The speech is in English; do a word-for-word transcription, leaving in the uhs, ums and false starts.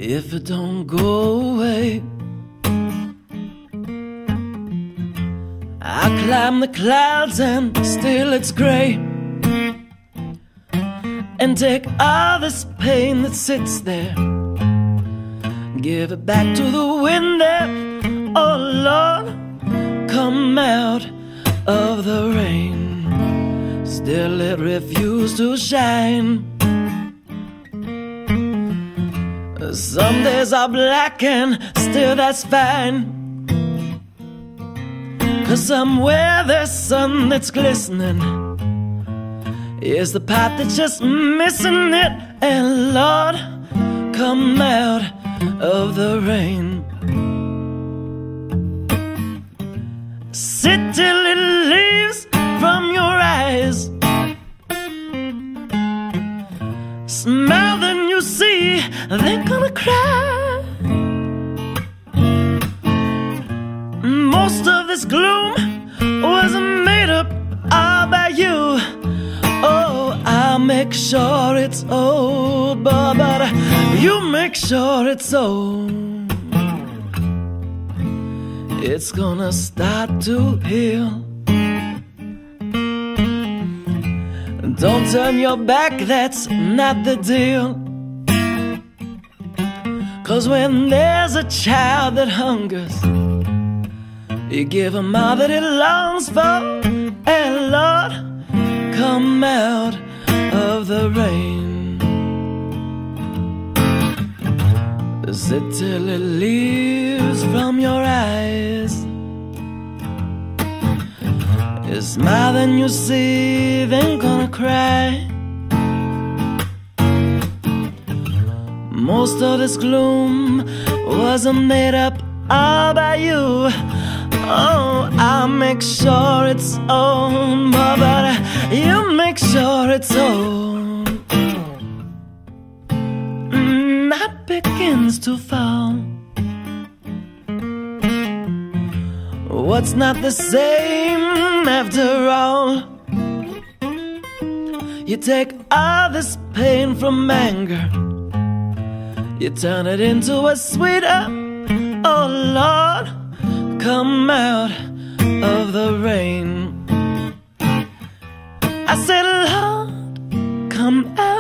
if it don't go away. I climb the clouds and still it's gray, and take all this pain that sits there, give it back to the wind there. Oh Lord, come out of the rain. Still it refused to shine. Some days are black and still that's fine, 'cause somewhere there's sun that's glistening, is the path that's just missing it. And Lord, come out of the rain. Sit till it leaves from your eyes, smile then you see they're gonna cry. Most of this gloom wasn't made up all by you. Oh, I'll make sure it's old, but, but you make sure it's old. It's gonna start to heal. Don't turn your back, that's not the deal. 'Cause when there's a child that hungers, you give him all that he longs for. And Lord, come out of the rain. Sit till it leaves from your eyes, you smile then you see them gonna cry. Most of this gloom wasn't made up all by you. Oh, I'll make sure it's on, but you make sure it's on. Night begins to fall. What's not the same after all? You take all this pain from anger, you turn it into a sweeter. Oh Lord, come out of the rain. I said, Lord, come out.